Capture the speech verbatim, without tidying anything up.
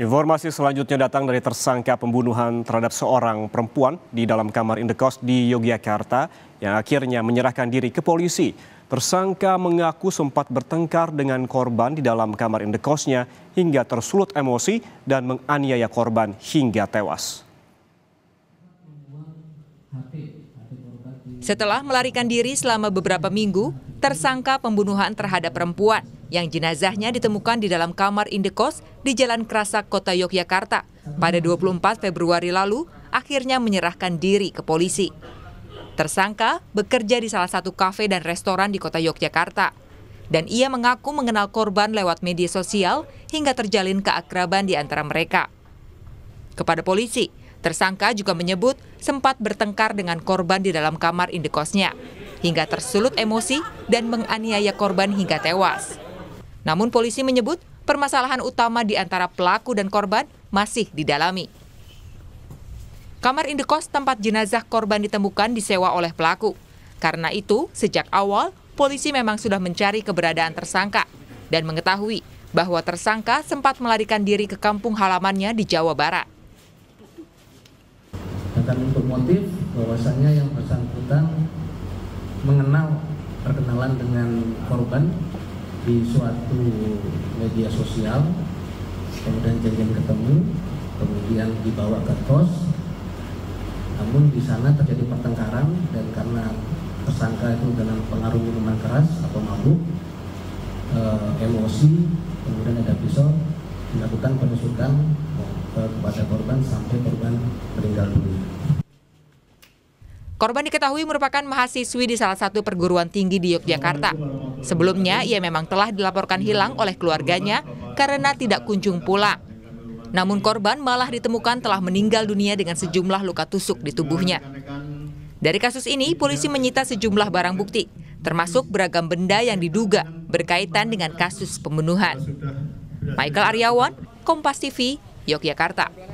Informasi selanjutnya datang dari tersangka pembunuhan terhadap seorang perempuan di dalam kamar indekos di Yogyakarta yang akhirnya menyerahkan diri ke polisi. Tersangka mengaku sempat bertengkar dengan korban di dalam kamar indekosnya hingga tersulut emosi dan menganiaya korban hingga tewas. Setelah melarikan diri selama beberapa minggu, tersangka pembunuhan terhadap perempuan yang jenazahnya ditemukan di dalam kamar indekos di Jalan Krasak, Kota Yogyakarta pada dua puluh empat Februari lalu akhirnya menyerahkan diri ke polisi. Tersangka bekerja di salah satu kafe dan restoran di Kota Yogyakarta, dan ia mengaku mengenal korban lewat media sosial hingga terjalin keakraban di antara mereka. Kepada polisi, tersangka juga menyebut sempat bertengkar dengan korban di dalam kamar indekosnya, hingga tersulut emosi dan menganiaya korban hingga tewas. Namun polisi menyebut permasalahan utama di antara pelaku dan korban masih didalami. Kamar indekos tempat jenazah korban ditemukan disewa oleh pelaku. Karena itu, sejak awal polisi memang sudah mencari keberadaan tersangka dan mengetahui bahwa tersangka sempat melarikan diri ke kampung halamannya di Jawa Barat. Dan untuk motif bahwasannya yang bersangkutan mengenal perkenalan dengan korban di suatu media sosial, kemudian janjian ketemu, kemudian dibawa ke kos. Namun di sana terjadi pertengkaran dan karena tersangka itu dalam pengaruh minuman keras atau mabuk, eh, emosi, kemudian ada pisau, dilakukan penusukan kepada korban sampai korban meninggal dunia. Korban diketahui merupakan mahasiswi di salah satu perguruan tinggi di Yogyakarta. Sebelumnya, ia memang telah dilaporkan hilang oleh keluarganya karena tidak kunjung pulang. Namun korban malah ditemukan telah meninggal dunia dengan sejumlah luka tusuk di tubuhnya. Dari kasus ini, polisi menyita sejumlah barang bukti, termasuk beragam benda yang diduga berkaitan dengan kasus pembunuhan. Michael Aryawan, Kompas T V, Yogyakarta.